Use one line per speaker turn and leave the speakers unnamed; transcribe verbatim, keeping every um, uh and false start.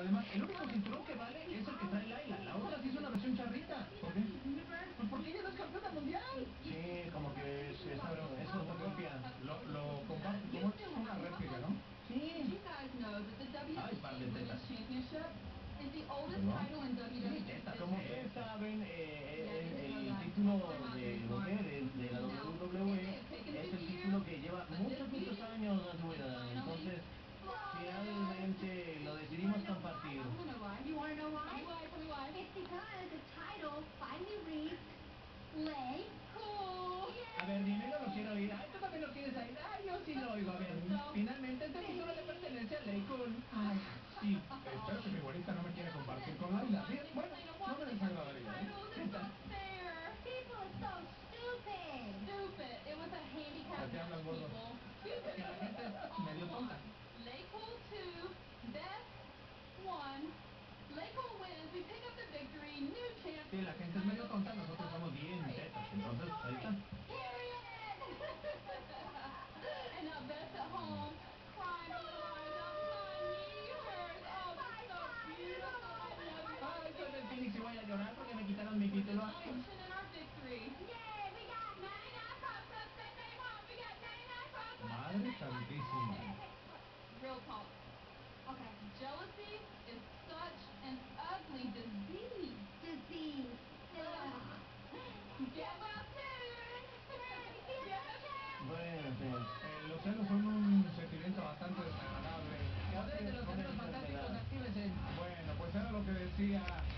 además, el único cinturón que vale es el que trae Layla. La otra sí es una versión charrita. ¿Por qué? Pues porque ella no es campeona mundial.
Sí, como que es, es, es fotocopia.
Lo, lo comparte como es una réplica, ¿no?
Sí.
Ay, par de tetas.
Como ustedes saben, eh, el, el título de mujeres de la W W E es el título que lleva muchos, muchos años en su vida. Entonces, finalmente lo decidimos compartir.
You want to know why? It's because the title finally reads Lay Cool.
A ver, dinero lo quiero oír. Ay, tú también lo quieres oír. Ay, yo sí lo oigo. A ver, finalmente este título le pertenece a Lay Cool. Ay, sí. Espero que mi abuelita no me quiera compartir con Layla. Bien, bueno, no me desagradaría.
People are so stupid.
Stupid. It was a handicap
Te hablan gordo.
people.
Que la gente es medio tonta.
Lay Cool two, Beth one. Lay Cool wins. We pick up the victory. New champ.
Sí, la gente es medio tonta, nosotros somos bien tetas. Entonces, ahí está.
And now Beth's at home crying on the line. Honey, hers. Oh, that's so beautiful. I love you.
Ay, soy del Phoenix y voy a llorar porque me quitaron mi título. Ay.
In our victory.
Yay, we got
ninety-nine problems. Send name home. We got ninety-nine problems.
Madre santísima.
Real talk.
Okay.
Jealousy is such an ugly disease.
Disease.
Get well soon.
Bueno, sí.
Eh, los celos son un sentimiento bastante desagradable.
Poderes de los
Poderes
Gemelos Fantásticos,
actívense. Bueno, pues era lo que decía